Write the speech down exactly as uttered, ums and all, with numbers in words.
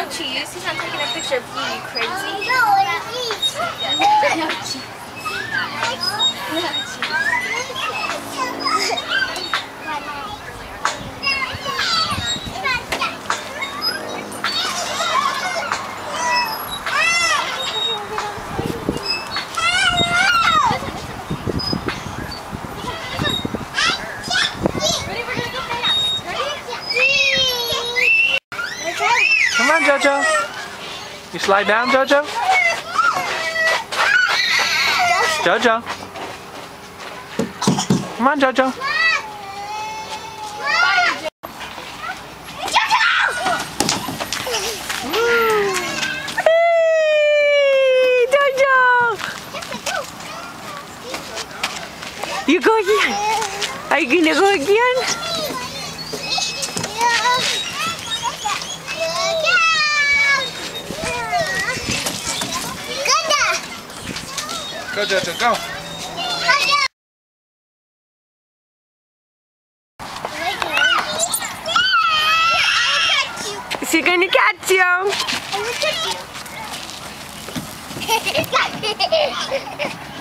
no cheese. He's not taking a picture of you, you crazy. No, it's No cheese. No cheese. Come on, Jojo. You slide down, Jojo? Jojo. Come on, Jojo. Hey, Jojo. You go again. Are you gonna go again? Go, Jojo, go. Is he gonna catch you? I'm gonna catch you.